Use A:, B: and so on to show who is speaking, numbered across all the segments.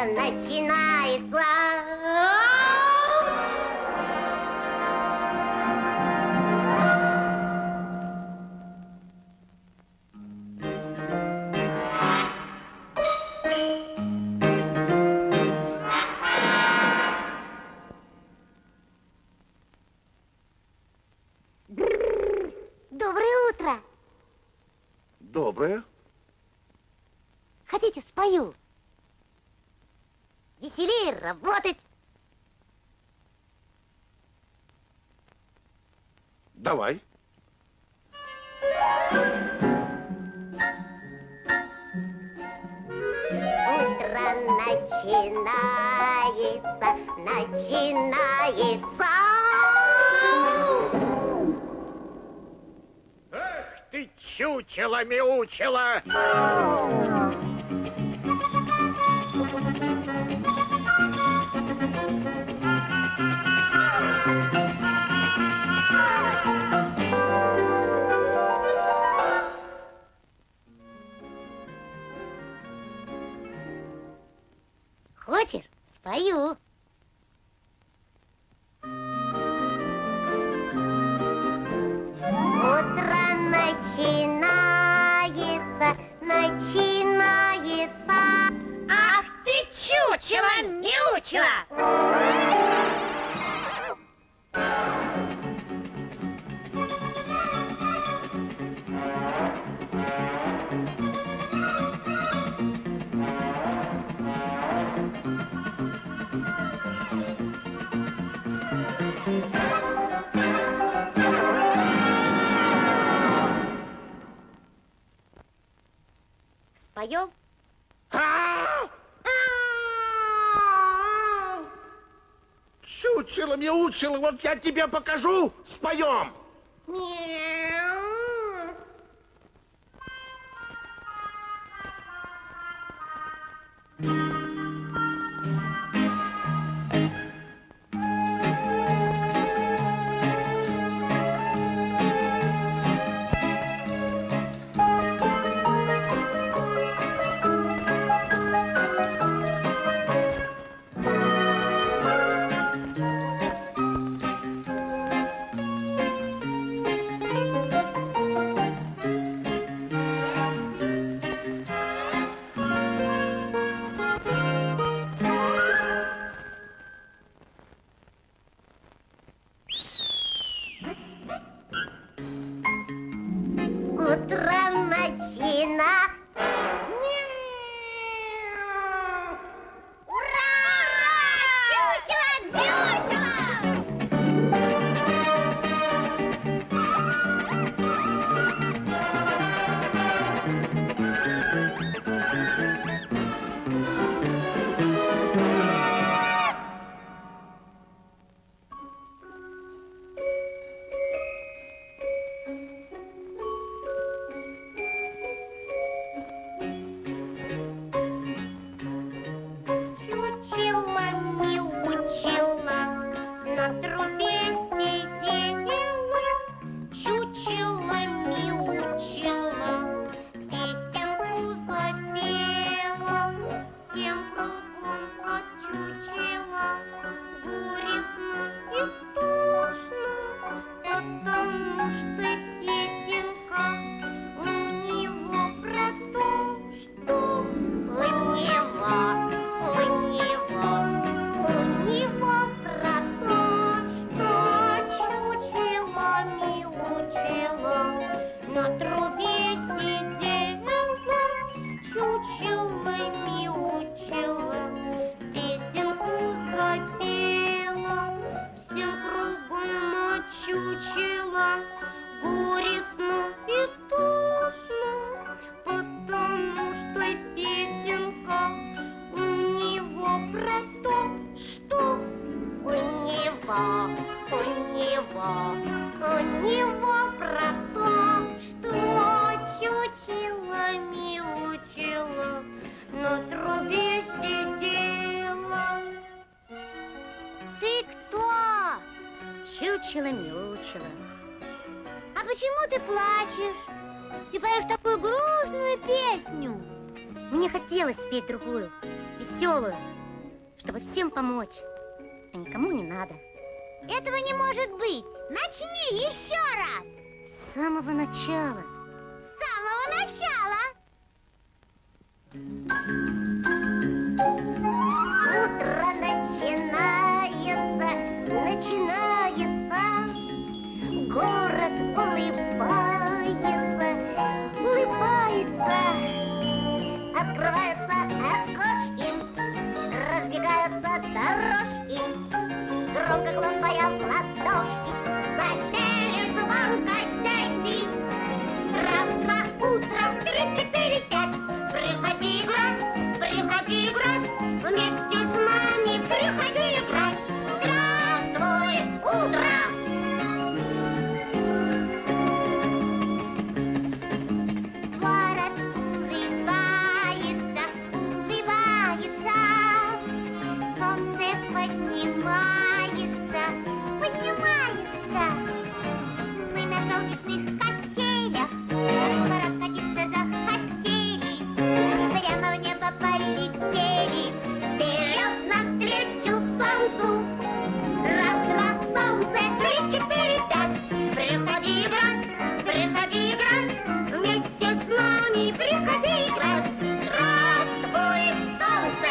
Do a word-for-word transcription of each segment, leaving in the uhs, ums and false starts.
A: утро начинается.
B: Доброе утро.
C: Доброе.
B: Хотите, спою? Веселее работать.
C: Давай.
A: Утро начинается, начинается.
D: Эх ты, чучело, мяучело!
B: Хочешь, спою.
A: Утро начинается, начинается.
E: Ах ты, чучело, мяучело!
B: Споем?
C: Чучело, мяучело, вот я тебе покажу, споем.
A: Утро начина.
E: Ура! Чучело, мяучело!
A: Чучело, мяучело, на трубе сидела. Чучело, мяучело, песенку запела. Всем кругом от чучела горестно и тошно, потому что песенка у него про то, что у него, у него, у него про то, что чучело, мяучело на трубе сидела. Чучело, мяучело, песенку запела. Всем кругом от чучела горестно и тошно, потому что песенка у него про то, что у него, у него, у него про то, что чучело, мяучело на трубе сидела.
B: Ты кто? Чучело, мяучело. А почему ты плачешь? Ты поешь такую грустную песню. Мне хотелось спеть другую, веселую. чтобы всем помочь, а никому не надо. Этого не может быть. Начни еще раз. С самого начала. С самого начала. Утро начинается, начинается. Город улыбается, улыбается. Открываются окошки, разбегаются дорожки. Громко хлопая в ладошки, запели звонко дети. Раз, два, утро, три, четыре, пять. Приходи играть, приходи играть. Вместе с нами приходи играть. Здравствуй, утро! Город улыбается, улыбается. Солнце поднимается, поднимается. Мы на солнечных качелях прокатиться захотели, прямо в небо полетели, вперед навстречу солнцу. Раз, два, солнце, три, четыре, пять. Приходи играть, приходи играть, вместе с нами приходи играть. Здравствуй, солнце!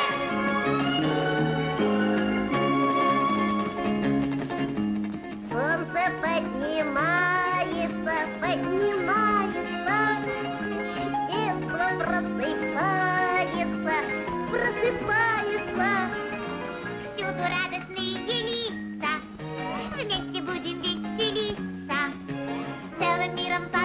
B: Солнце поднимается, поднимается, детство просыпается, просыпается. Всюду радостные лица, вместе будем веселиться, с целым миром